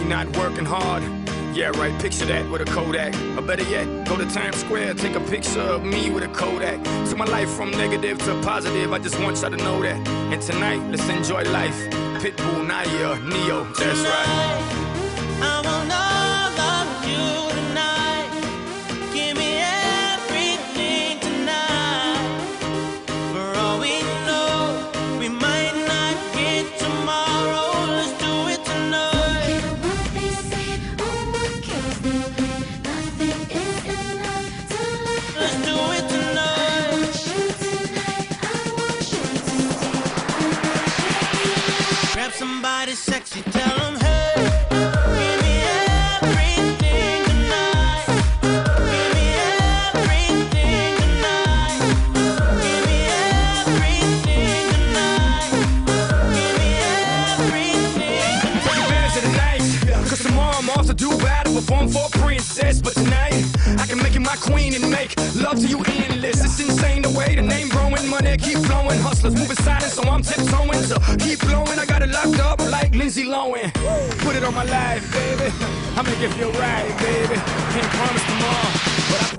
not working hard. Yeah, right, picture that with a Kodak. Or better yet, go to Times Square, take a picture of me with a Kodak. Took my life from negative to positive, I just want y'all to know that. And tonight, let's enjoy life. Pitbull, Naya, Neo, that's right. I want all of you tonight. Give me everything tonight. For all we know, we might not get tomorrow. Let's do it tonight. What they say, oh, what kills them? Nothing is enough to live. Let's do it tonight. I want you tonight. I want you to Grab somebody sexy, tell them hey. Give me everything tonight. Give me everything tonight. Give me everything tonight. Give me everything Take tonight. advantage of the night, cause tomorrow I'm off to do battle, perform for a princess. But tonight, I can make you my queen and make love to you endless. It's insane the way the name growing, money keep flowing. Hustlers moving silent, so I'm tiptoeing. So keep blowing, I got it locked up like Lindsay Lohan. Put it on my life, baby. I'm gonna give you a ride, baby. Can't promise tomorrow, but I